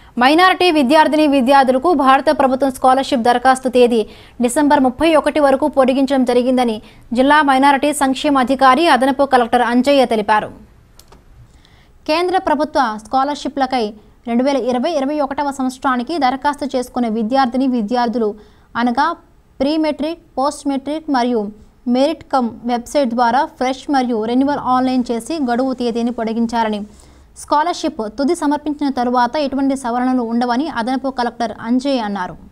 Minority విద్యార్థులకు భారత ప్రభుత్వం స్కాలర్షిప్ దరఖాస్తు తేదీ డిసెంబర్ 31 వరకు పొడిగించడం జరిగిందని జిల్లా మైనారిటీ సంక్షేమ అధికారి అదనపు కలెక్టర్ అంజయ్య తెలిపారు. కేంద్ర ప్రభుత్వ స్కాలర్షిప్లకై 2020-21వ సంవత్సరానికి దరఖాస్తు చేసుకునే విద్యార్థులు అనగా ప్రీ మెట్రిక్, పోస్ట్ మెట్రిక్ మరియు మెరిట్ కమ్ వెబ్సైట్ ద్వారా ఫ్రెష్ మరియు రెన్యువల్ ఆన్లైన్ చేసి గడువు తేదీని పొడిగించాలని, స్కాలర్షిప్ తుది సమర్పించిన తరువాత ఎటువంటి సవరణలు ఉండవని అదనపు కలెక్టర్ అంజయ్ అన్నారు.